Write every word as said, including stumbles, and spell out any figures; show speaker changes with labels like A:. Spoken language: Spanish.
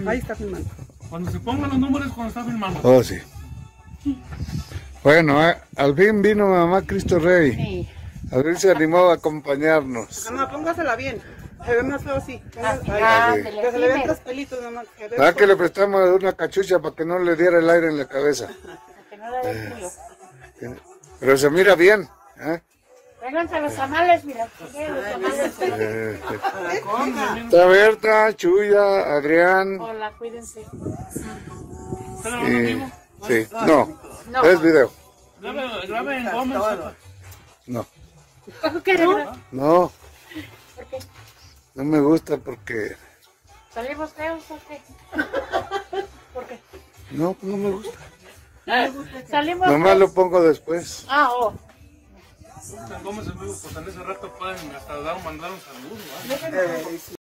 A: Ahí está filmando.
B: Cuando se pongan los números, cuando está filmando.
C: Oh, sí. Bueno, eh, al fin vino mamá Cristo Rey.
D: Sí.
C: Al fin se animó a acompañarnos.
A: Mamá, póngasela bien. Se ve más feo así.
D: Así,
A: Ahí.
D: ándele,
A: Que se le ven
D: así,
A: tres pelitos, mamá. Que ve
C: ¿Verdad que
A: por-
C: le prestamos una cachucha para que no le diera el aire en la cabeza?
D: para que no le dé frío.
C: Pero se mira bien. ¿eh?
D: Vénganse los tamales, mira. Los tamales.
C: Eh, Está Berta, Chuya, Adrián.
D: Hola, cuídense.
B: ¿Está grabando en
C: Y...
B: vivo?
C: Sí, no,
D: No.
C: es video.
B: Grabe, grabe en Gómez.
C: No,
D: ¿Por qué no?
C: no,
D: ¿Por qué?
C: no me gusta porque...
D: ¿Salimos feos o qué? ¿Por qué?
C: No, no me gusta.
D: Salimos
C: Nomás
D: feos.
C: lo pongo después.
D: Ah, oh.
B: En Gómez en vivo, pues en ese rato pueden hasta dar, mandar un saludo, ¿verdad?
A: Eh,